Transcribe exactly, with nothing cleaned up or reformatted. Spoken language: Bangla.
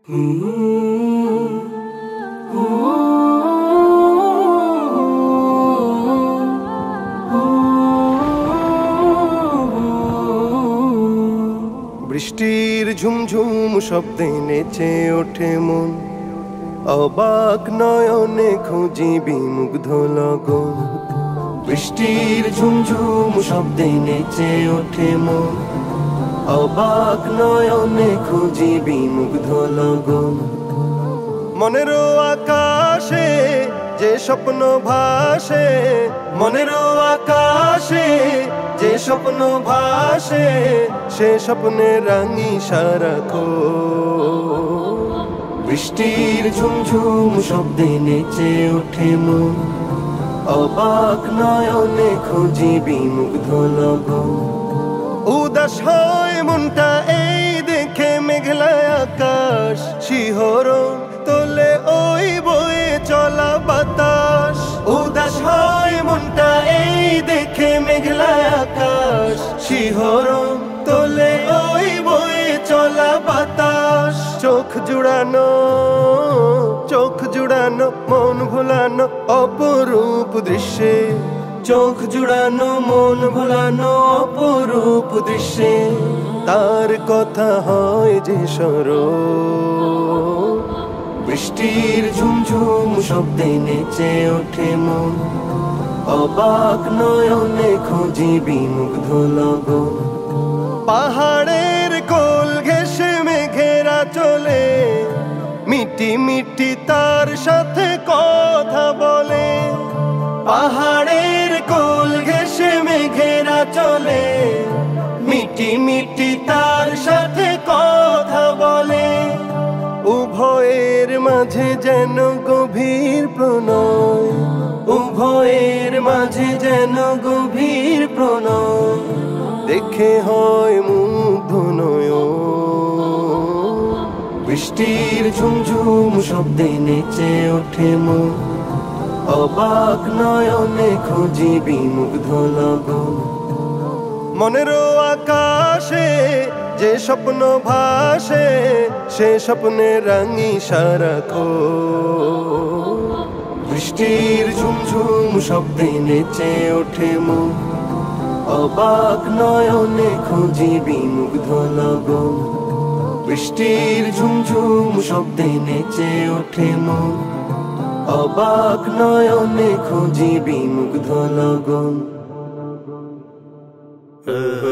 বৃষ্টির ঝুমঝুম শব্দে নেচে ওঠে মন, অবাক নয়নে খুঁজি বিমুগ্ধ লগন। বৃষ্টির ঝুমঝুম শব্দে নেচে ওঠে মন, অবাক নয়নে খুঁজি বিমুগ্ধ লগন। মনের আকাশে যে স্বপ্ন ভাসে, মনের আকাশে যে স্বপ্ন ভাসে, সে স্বপ্নে রাঙি সারাক্ষণ। বৃষ্টির ঝুমঝুম শব্দে নেচে ওঠে মন, অবাক নয়নে খুঁজি বিমুগ্ধ লগন। উদাস হয় মনটা এই দেখে মেঘলা আকাশ, শিহরণ তোলে ওই বয়ে চলা বাতাস। উদাস হয় মনটা এই দেখে মেঘলা আকাশ, শিহরণ তোলে ওই বয়ে চলা বাতাস। চোখ জুড়ানো চোখ জুড়ানো মন ভোলানো অপরূপ দৃশ্যে, চোখ জুড়ানো মন ভোলানো অপরূপ দৃশ্যে, তার কথা হয় যে স্মরণ। বৃষ্টির ঝুমঝুম শব্দে নেচে ওঠে মন, অবাক নয়নে খুঁজি বিমুগ্ধ লগন। পাহাড়ের কোল ঘেঁষে মেঘেরা চলে, মিটি মিটি তার সাথে কথা বলে। পাহাড়ের কোল ঘেঁষে মেঘেরা চলে, মিটি মিটি তার সাথে কথা বলে। উভয়ের মাঝে যেন গভীর প্রণয়, উভয়ের মাঝে যেন গভীর প্রণয়, দেখে হয় মুগ্ধ নয়ন। বৃষ্টির ঝুমঝুম শব্দে নেচে ওঠে মন, অবাক নয়নে খুঁজি বিমুগ্ধ লগন। মনের আকাশে যে স্বপ্ন ভাসে, সে স্বপ্নে রাঙি সারাক্ষণ। বৃষ্টির ঝুমঝুম শব্দে নেচে ওঠে মন, অবাক নয়নে খুঁজি বিমুগ্ধ লগন। বৃষ্টির ঝুমঝুম শব্দে নেচে ওঠে মন, অবাক নয়নে খুঁজি বিমুগ্ধ লগন।